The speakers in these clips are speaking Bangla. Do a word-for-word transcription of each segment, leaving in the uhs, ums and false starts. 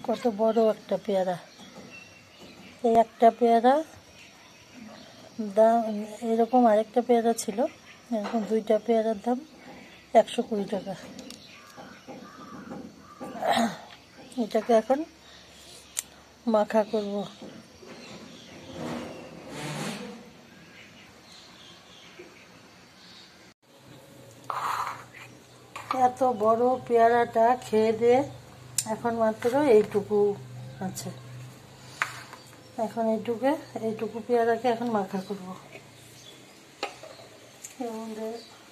কত বড় একটা পেয়ারা। এই একটা পেয়ারা দাম, এরকম আরেকটা পেয়ারা ছিল, এরকম দুইটা পেয়ারার দাম একশো কুড়ি টাকা। এটাকে এখন মাখা করব। এত বড় পেয়ারাটা খেয়ে দিয়ে এখন মাত্র এইটুকু আছে। এখন এইটুকু এইটুকু পেয়ারাকে এখন মাখা করব। এর মধ্যে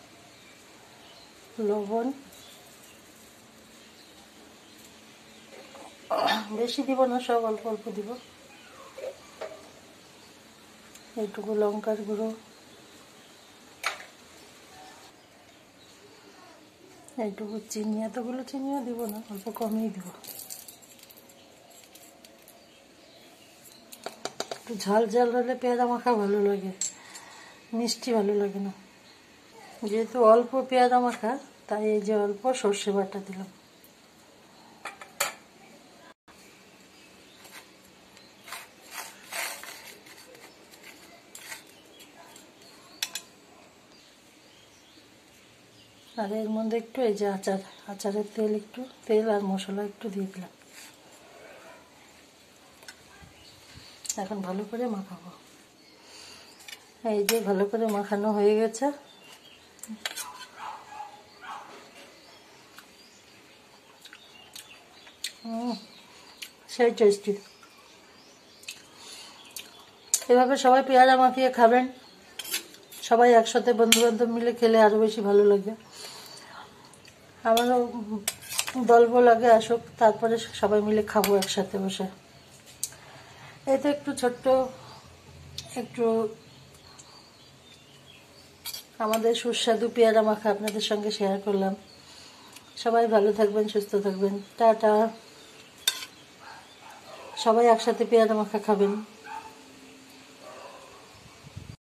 লবণ বেশি দিব না, সব অল্প অল্প দিব। এইটুকু লঙ্কার গুঁড়ো, এইটুকু চিনি, এতগুলো চিনিও দিব না, অল্প কমই দিব। একটু ঝাল ঝাল হলে পেয়ারা মাখা ভালো লাগে, মিষ্টি ভালো লাগে না। যেহেতু অল্প পেয়ারা মাখা, তাই এই যে অল্প সর্ষে বাটা দিলাম। আর এর মধ্যে একটু এই যে আচার, আচারের তেল, একটু তেল আর মশলা একটু দিয়ে দিলাম। এখন ভালো করে মাখাবো। এই যে ভালো করে মাখানো হয়ে গেছে। হুম, সেই টেস্টি। এভাবে সবাই পেয়ারা মাখিয়ে খাবেন। সবাই একসাথে বন্ধু বান্ধব মিলে খেলে আরও বেশি ভালো লাগে। আমারও দলবল আগে আসুক, তারপরে সবাই মিলে খাবো একসাথে বসে। এই তো একটু ছোট্ট একটু আমাদের সুস্বাদু পেয়ারা মাখা আপনাদের সঙ্গে শেয়ার করলাম। সবাই ভালো থাকবেন, সুস্থ থাকবেন। টাটা। সবাই একসাথে পেয়ারা মাখা খাবেন।